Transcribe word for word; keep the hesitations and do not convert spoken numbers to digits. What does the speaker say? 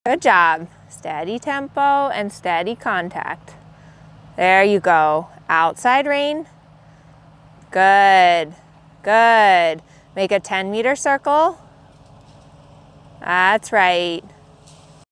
Good job. Steady tempo and steady contact. There you go. Outside rein. Good. Good. Make a ten meter circle. That's right.